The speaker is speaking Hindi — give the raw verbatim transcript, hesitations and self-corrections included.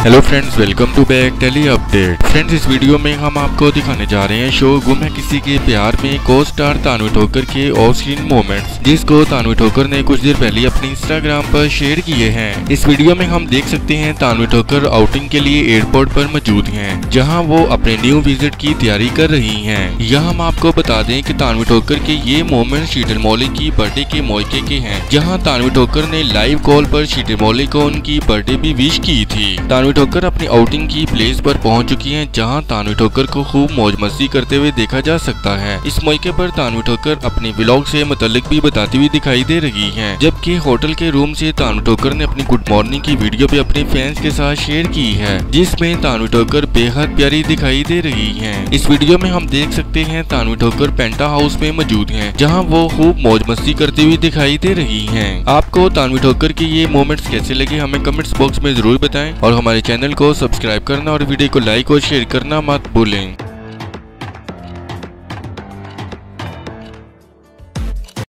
Hello friends, welcome to back tele update. Friends, इस वीडियो में हम आपको दिखाने जा रहे हैं शो गुम है किसी के प्यार में को स्टार तानवी ठोकर के ऑफ स्क्रीन मोमेंट्स, जिसको तानवी ठोकर ने कुछ देर पहले अपने इंस्टाग्राम पर शेयर किए हैं। इस वीडियो में हम देख सकते हैं तानवी ठोकर आउटिंग के लिए एयरपोर्ट पर मौजूद हैं, जहां वो अपने न्यू विजिट की तैयारी कर रही हैं। यह हम आपको बता दें कि तानवी ठोकर के ये मोमेंट शीतल मौलिक की बर्थडे के मौके के हैं, जहां तानवी ठोकर ने लाइव कॉल पर शीतल मौलिक को उनकी बर्थडे भी विश की थी। तानवी ठोकर अपनी आउटिंग की प्लेस पर पहुंच चुकी हैं, जहां तानवी ठोकर को खूब मौज मस्ती करते हुए देखा जा सकता है। इस मौके पर तानवी ठोकर अपने व्लॉग से मुतालिक भी बताती हुई दिखाई दे रही हैं, जबकि होटल के रूम से तानवी ठोकर ने अपनी गुड मॉर्निंग की वीडियो भी अपने फैंस के साथ शेयर की है, जिसमें तानवी ठोकर बेहद प्यारी दिखाई दे रही हैं। इस वीडियो में हम देख सकते हैं तानवी ठोकर पेंटा हाउस में मौजूद हैं, जहां वो खूब मौज मस्ती करती हुई दिखाई दे रही हैं। आपको तानवी ठोकर के ये मोमेंट्स कैसे लगे हमें कमेंट्स बॉक्स में जरूर बताएं, और हमारे चैनल को सब्सक्राइब करना और वीडियो को लाइक और शेयर करना मत भूलें।